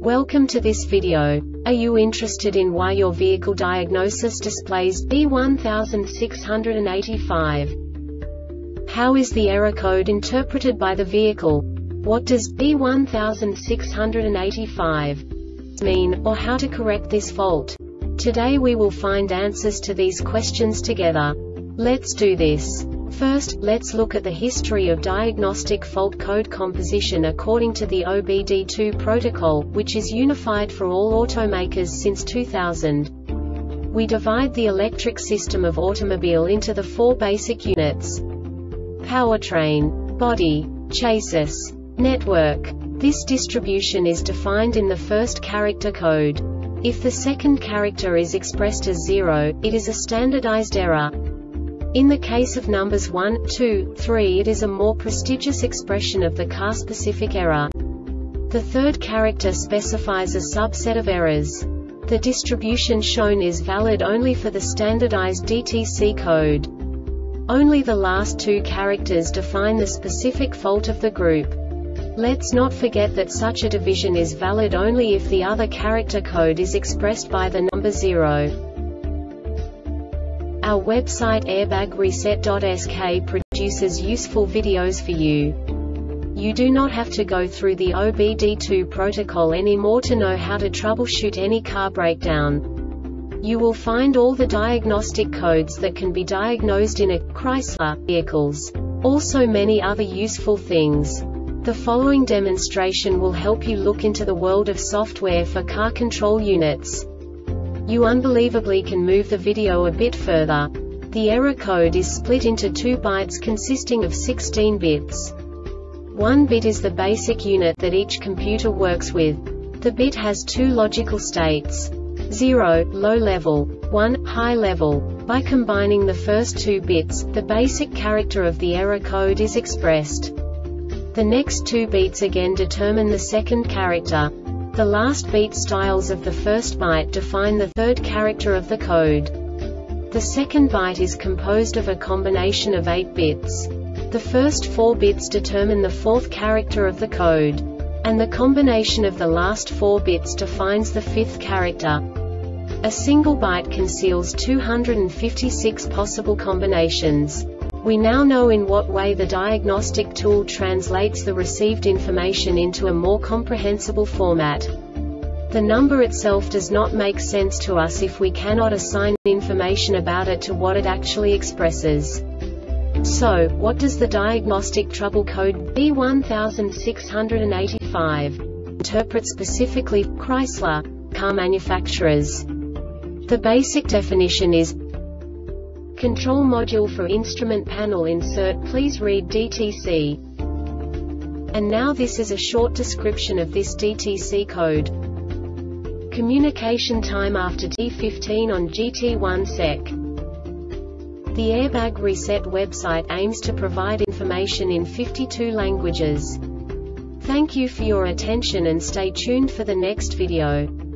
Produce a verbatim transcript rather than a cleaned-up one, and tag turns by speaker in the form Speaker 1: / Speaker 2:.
Speaker 1: Welcome to this video. Are you interested in why your vehicle diagnosis displays B one six eight five? How is the error code interpreted by the vehicle? What does B one six eight five mean, or how to correct this fault? Today we will find answers to these questions together. Let's do this. First, let's look at the history of diagnostic fault code composition according to the O B D two protocol, which is unified for all automakers since two thousand. We divide the electric system of automobile into the four basic units: powertrain, body, chassis, network. This distribution is defined in the first character code. If the second character is expressed as zero, it is a standardized error. In the case of numbers one, two, three, it is a more prestigious expression of the car-specific error. The third character specifies a subset of errors. The distribution shown is valid only for the standardized D T C code. Only the last two characters define the specific fault of the group. Let's not forget that such a division is valid only if the other character code is expressed by the number zero. Our website airbag reset dot S K produces useful videos for you. You do not have to go through the O B D two protocol anymore to know how to troubleshoot any car breakdown. You will find all the diagnostic codes that can be diagnosed in a Chrysler vehicles. Also many other useful things. The following demonstration will help you look into the world of software for car control units. You unbelievably can move the video a bit further. The error code is split into two bytes consisting of sixteen bits. One bit is the basic unit that each computer works with. The bit has two logical states: zero, low level, one, high level. By combining the first two bits, the basic character of the error code is expressed. The next two beats again determine the second character. The last beat styles of the first byte define the third character of the code. The second byte is composed of a combination of eight bits. The first four bits determine the fourth character of the code. And the combination of the last four bits defines the fifth character. A single byte conceals two hundred fifty-six possible combinations. We now know in what way the diagnostic tool translates the received information into a more comprehensible format. The number itself does not make sense to us if we cannot assign information about it to what it actually expresses. So, what does the diagnostic trouble code B one six eight five interpret specifically for Chrysler car manufacturers? The basic definition is: Control module for instrument panel insert, please read D T C. And now this is a short description of this D T C code. Communication time after T fifteen on G T one sec. The Airbag Reset website aims to provide information in fifty-two languages. Thank you for your attention and stay tuned for the next video.